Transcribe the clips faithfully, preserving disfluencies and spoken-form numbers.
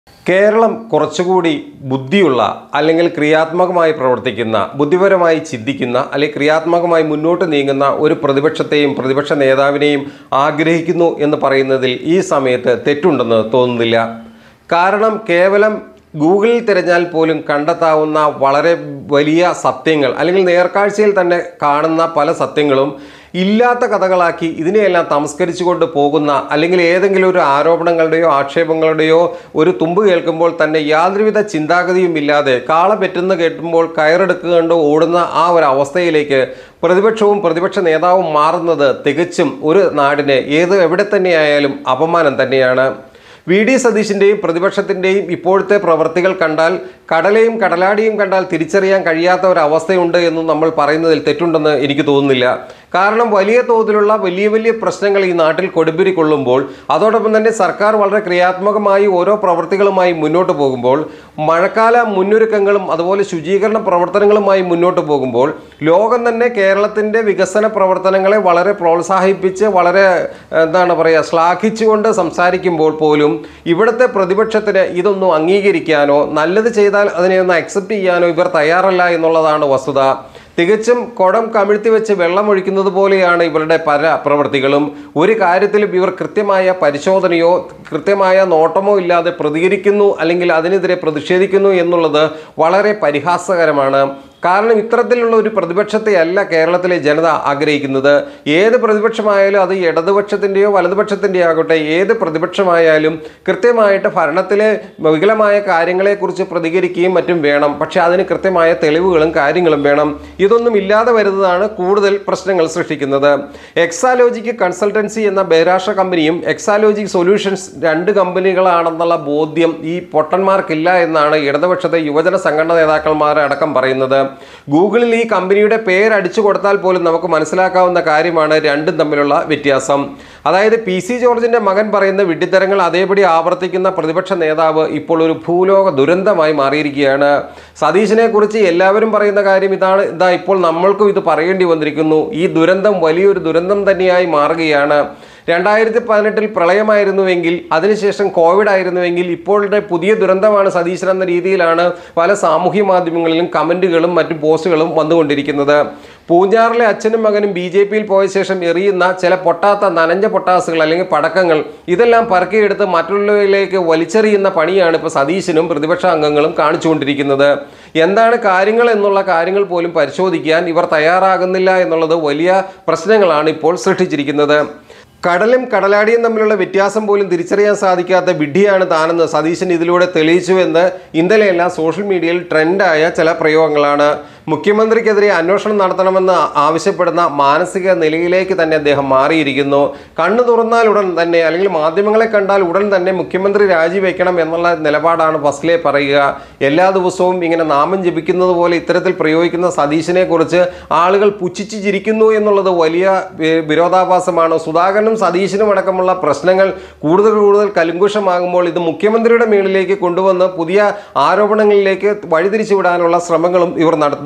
കേരളം കുറച്ചുകൂടി ബുദ്ധിയുള്ള അല്ലെങ്കിൽ ക്രിയാത്മകമായി പ്രവർത്തിക്കുന്ന, ബുദ്ധിപരമായി ചിന്തിക്കുന്ന അല്ലെങ്കിൽ ക്രിയാത്മകമായി മുന്നോട്ട് നീങ്ങുന്ന ഒരു പ്രതിപക്ഷത്തെയും പ്രതിപക്ഷ നേതാവിനെയും ആഗ്രഹിക്കുന്നു എന്ന് പറയുന്നതിൽ ഈ സമയത്ത് തെറ്റുണ്ടെന്ന് തോന്നുന്നില്ല. കാരണം കേവലം ഗൂഗിളിൽ തിരഞ്ഞാൽ പോലും കണ്ടെത്താവുന്ന വളരെ വലിയ സത്യങ്ങൾ അല്ലെങ്കിൽ നേർക്കാഴ്ചയിൽ തന്നെ കാണുന്ന പല സത്യങ്ങളും ഇല്ലാത്ത കഥകളാക്കി ഇതിനെയെല്ലാം തമസ്കരിച്ചുകൊണ്ട് പോകുന്ന, അല്ലെങ്കിൽ ഏതെങ്കിലും ഒരു ആരോപണങ്ങളുടെയോ ആക്ഷേപങ്ങളുടെയോ ഒരു തുമ്പ് കേൾക്കുമ്പോൾ തന്നെ യാതൊരുവിധ ചിന്താഗതിയും ഇല്ലാതെ കാള പെറ്റെന്ന് കേട്ടുമ്പോൾ കയറെടുക്കുകൊണ്ട് ഓടുന്ന ആ ഒരു അവസ്ഥയിലേക്ക് പ്രതിപക്ഷവും പ്രതിപക്ഷ നേതാവും മാറുന്നത് തികച്ചും ഒരു നാടിന് ഏത് എവിടെ തന്നെയായാലും അപമാനം തന്നെയാണ്. വി ഡി സതീശിൻ്റെയും പ്രതിപക്ഷത്തിൻ്റെയും ഇപ്പോഴത്തെ പ്രവൃത്തികൾ കണ്ടാൽ കടലയും കടലാടിയും കണ്ടാൽ തിരിച്ചറിയാൻ കഴിയാത്ത ഒരവസ്ഥയുണ്ട് എന്ന് നമ്മൾ പറയുന്നതിൽ തെറ്റുണ്ടെന്ന് എനിക്ക് തോന്നുന്നില്ല. കാരണം വലിയ തോതിലുള്ള വലിയ വലിയ പ്രശ്നങ്ങൾ ഈ നാട്ടിൽ കൊടുമ്പിരി കൊള്ളുമ്പോൾ, അതോടൊപ്പം തന്നെ സർക്കാർ വളരെ ക്രിയാത്മകമായി ഓരോ പ്രവൃത്തികളുമായി മുന്നോട്ട് പോകുമ്പോൾ, മഴക്കാല മുന്നൊരുക്കങ്ങളും അതുപോലെ ശുചീകരണ പ്രവർത്തനങ്ങളുമായി മുന്നോട്ട് പോകുമ്പോൾ, ലോകം തന്നെ കേരളത്തിൻ്റെ വികസന പ്രവർത്തനങ്ങളെ വളരെ പ്രോത്സാഹിപ്പിച്ച് വളരെ എന്താണ് പറയുക ശ്ലാഘിച്ചുകൊണ്ട് സംസാരിക്കുമ്പോൾ പോലും ഇവിടുത്തെ പ്രതിപക്ഷത്തിന് ഇതൊന്നും അംഗീകരിക്കാനോ നല്ലത് ചെയ്താൽ അതിനെ ഒന്ന് അക്സെപ്റ്റ് ചെയ്യാനോ ഇവർ തയ്യാറല്ല എന്നുള്ളതാണ് വസ്തുത. തികച്ചും കുടം കമിഴ്ത്തി വെച്ച് വെള്ളമൊഴിക്കുന്നത് പോലെയാണ് ഇവരുടെ പല പ്രവൃത്തികളും. ഒരു കാര്യത്തിലും ഇവർ കൃത്യമായ പരിശോധനയോ കൃത്യമായ നോട്ടമോ ഇല്ലാതെ പ്രതികരിക്കുന്നു അല്ലെങ്കിൽ അതിനെതിരെ പ്രതിഷേധിക്കുന്നു എന്നുള്ളത് വളരെ പരിഹാസകരമാണ്. കാരണം ഇത്തരത്തിലുള്ള ഒരു പ്രതിപക്ഷത്തെ അല്ല കേരളത്തിലെ ജനത ആഗ്രഹിക്കുന്നത്. ഏത് പ്രതിപക്ഷമായാലും അത് ഇടതുപക്ഷത്തിൻ്റെയോ വലതുപക്ഷത്തിൻ്റെയോ ആകട്ടെ, ഏത് പ്രതിപക്ഷമായാലും കൃത്യമായിട്ട് ഭരണത്തിലെ വികലമായ കാര്യങ്ങളെക്കുറിച്ച് പ്രതികരിക്കുകയും മറ്റും വേണം. പക്ഷേ അതിന് കൃത്യമായ തെളിവുകളും കാര്യങ്ങളും വേണം. ഇതൊന്നും ഇല്ലാതെ വരുന്നതാണ് കൂടുതൽ പ്രശ്നങ്ങൾ സൃഷ്ടിക്കുന്നത്. എക്സാലോജിക് കൺസൾട്ടൻസി എന്ന ബഹിരാഷ്ട്ര കമ്പനിയും എക്സാലോജിക് സൊല്യൂഷൻസ് രണ്ട് കമ്പനികളാണെന്നുള്ള ബോധ്യം ഈ പൊട്ടന്മാർക്കില്ല എന്നാണ് ഇടതുപക്ഷത്തെ യുവജന സംഘടനാ നേതാക്കന്മാരെ അടക്കം പറയുന്നത്. ഗൂഗിളിൽ ഈ കമ്പനിയുടെ പേര് അടിച്ചു കൊടുത്താൽ പോലും നമുക്ക് മനസ്സിലാക്കാവുന്ന കാര്യമാണ് രണ്ടും തമ്മിലുള്ള വ്യത്യാസം. അതായത് പി സി ജോർജിന്റെ മകൻ പറയുന്ന വിഡ്ഢിത്തരങ്ങൾ അതേപടി ആവർത്തിക്കുന്ന പ്രതിപക്ഷ നേതാവ് ഇപ്പോൾ ഒരു ഭൂലോക ദുരന്തമായി മാറിയിരിക്കുകയാണ്. സതീശനെ കുറിച്ച് എല്ലാവരും പറയുന്ന കാര്യം ഇതാണ്, ഇതാ ഇപ്പോൾ നമ്മൾക്കും ഇത് പറയേണ്ടി വന്നിരിക്കുന്നു. ഈ ദുരന്തം വലിയൊരു ദുരന്തം തന്നെയായി മാറുകയാണ്. രണ്ടായിരത്തി പതിനെട്ടിൽ പ്രളയമായിരുന്നുവെങ്കിൽ, അതിനുശേഷം കോവിഡ് ആയിരുന്നുവെങ്കിൽ, ഇപ്പോഴത്തെ പുതിയ ദുരന്തമാണ് സതീശൻ എന്ന രീതിയിലാണ് പല സാമൂഹ്യ മാധ്യമങ്ങളിലും കമൻറ്റുകളും മറ്റു പോസ്റ്റുകളും വന്നുകൊണ്ടിരിക്കുന്നത്. പൂഞ്ഞാറിലെ അച്ഛനും മകനും ബി ജെ പിയിൽ പോയ ശേഷം എറിയുന്ന ചില പൊട്ടാത്ത നനഞ്ഞ പൊട്ടാസുകൾ അല്ലെങ്കിൽ പടക്കങ്ങൾ, ഇതെല്ലാം പറക്കിയെടുത്ത് മറ്റുള്ളവരിലേക്ക് വലിച്ചെറിയുന്ന പണിയാണ് ഇപ്പോൾ സതീശനും പ്രതിപക്ഷ അംഗങ്ങളും കാണിച്ചുകൊണ്ടിരിക്കുന്നത്. എന്താണ് കാര്യങ്ങൾ എന്നുള്ള കാര്യങ്ങൾ പോലും പരിശോധിക്കാൻ ഇവർ തയ്യാറാകുന്നില്ല എന്നുള്ളത് വലിയ പ്രശ്നങ്ങളാണ് ഇപ്പോൾ സൃഷ്ടിച്ചിരിക്കുന്നത്. കടലും കടലാടിയും തമ്മിലുള്ള വ്യത്യാസം പോലും തിരിച്ചറിയാൻ സാധിക്കാത്ത വിഡ്ഢിയാണ് താനെന്ന് സതീശൻ ഇതിലൂടെ തെളിയിച്ചുവെന്ന് ഇന്നലെയെല്ലാം സോഷ്യൽ മീഡിയയിൽ ട്രെൻഡായ ചില പ്രയോഗങ്ങളാണ്. മുഖ്യമന്ത്രിക്കെതിരെ അന്വേഷണം നടത്തണമെന്ന് ആവശ്യപ്പെടുന്ന മാനസിക നിലയിലേക്ക് തന്നെ അദ്ദേഹം മാറിയിരിക്കുന്നു. കണ്ണു തുറന്നാൽ ഉടൻ തന്നെ അല്ലെങ്കിൽ മാധ്യമങ്ങളെ കണ്ടാൽ ഉടൻ തന്നെ മുഖ്യമന്ത്രി രാജിവെക്കണം എന്നുള്ള നിലപാടാണ് ഫസ്റ്റിലെ പറയുക. എല്ലാ ദിവസവും ഇങ്ങനെ നാമം ജപിക്കുന്നത് പോലെ ഇത്തരത്തിൽ പ്രയോഗിക്കുന്ന സതീശനെ കുറിച്ച് ആളുകൾ പുച്ഛിച്ച് ചിരിക്കുന്നു എന്നുള്ളത് വലിയ വിരോധാഭാസമാണ്. സുധാകരനും സതീശനും അടക്കമുള്ള പ്രശ്നങ്ങൾ കൂടുതൽ കൂടുതൽ കലുങ്കുഷമാകുമ്പോൾ ഇത് മുഖ്യമന്ത്രിയുടെ മേളിലേക്ക് കൊണ്ടുവന്ന് പുതിയ ആരോപണങ്ങളിലേക്ക് വഴിതിരിച്ചു വിടാനുള്ള ശ്രമങ്ങളും ഇവർ നടത്തുന്നു.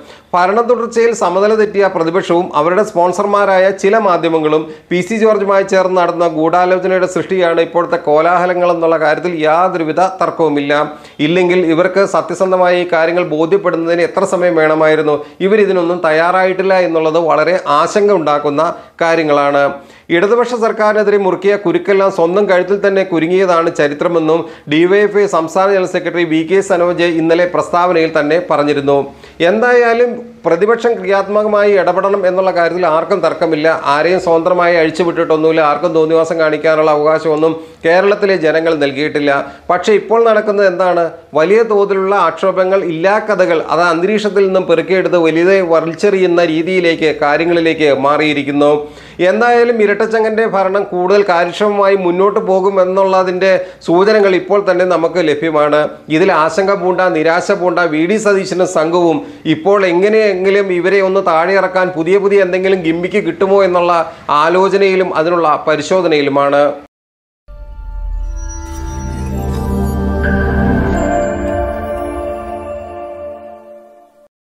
ഭരണ തുടർച്ചയിൽ സമനില തെറ്റിയ പ്രതിപക്ഷവും അവരുടെ സ്പോൺസർമാരായ ചില മാധ്യമങ്ങളും പി സി ജോർജുമായി ചേർന്ന് നടന്ന ഗൂഢാലോചനയുടെ സൃഷ്ടിയാണ് ഇപ്പോഴത്തെ കോലാഹലങ്ങൾ എന്നുള്ള കാര്യത്തിൽ യാതൊരുവിധ തർക്കവുമില്ല. ഇല്ലെങ്കിൽ ഇവർക്ക് സത്യസന്ധമായ ഈ കാര്യങ്ങൾ ബോധ്യപ്പെടുന്നതിന് എത്ര സമയം വേണമായിരുന്നു? ഇവരിതിനൊന്നും തയ്യാറായിട്ടില്ല എന്നുള്ളത് വളരെ ആശങ്ക ഉണ്ടാക്കുന്ന കാര്യങ്ങളാണ്. ഇടതുപക്ഷ സർക്കാരിനെതിരെ മുറുക്കിയ കുരുക്കെല്ലാം സ്വന്തം കഴുത്തിൽ തന്നെ കുരുങ്ങിയതാണ് ചരിത്രമെന്നും ഡിവൈഎഫ്ഐ സംസ്ഥാന general secretary V K Sanoj ഇന്നലെ പ്രസ്താവനയിൽ തന്നെ പറഞ്ഞിരുന്നു. എന്തായാലും പ്രതിപക്ഷം ക്രിയാത്മകമായി ഇടപെടണം എന്നുള്ള കാര്യത്തിൽ ആർക്കും തർക്കമില്ല. ആരെയും സ്വതന്ത്രമായി അഴിച്ചുവിട്ടിട്ടൊന്നുമില്ല. ആർക്കും തോന്നിവാസം കാണിക്കാനുള്ള അവകാശമൊന്നും കേരളത്തിലെ ജനങ്ങൾ നൽകിയിട്ടില്ല. പക്ഷേ ഇപ്പോൾ നടക്കുന്നത് എന്താണ്? വലിയ തോതിലുള്ള ആക്ഷേപങ്ങൾ, ഇല്ലാ കഥകൾ അത് അന്തരീക്ഷത്തിൽ നിന്നും പെറുക്കിയെടുത്ത് വലിയ വലിച്ചെറിയുന്ന രീതിയിലേക്ക് കാര്യങ്ങളിലേക്ക് മാറിയിരിക്കുന്നു. എന്തായാലും ഇരട്ടച്ചങ്കൻ്റെ ഭരണം കൂടുതൽ കാര്യക്ഷമമായി മുന്നോട്ട് പോകുമെന്നുള്ളതിൻ്റെ സൂചനകൾ ഇപ്പോൾ തന്നെ നമുക്ക് ലഭ്യമാണ്. ഇതിൽ ആശങ്ക പൂണ്ട, നിരാശ പൂണ്ട വി ഡി സതീശനും സംഘവും ഇപ്പോൾ എങ്ങനെയെങ്കിലും ഇവരെ ഒന്ന് താഴെ ഇറക്കാൻ പുതിയ പുതിയ എന്തെങ്കിലും ഗിമ്മിക്ക് കിട്ടുമോ എന്നുള്ള ആലോചനയിലും അതിനുള്ള പരിശോധനയിലുമാണ്.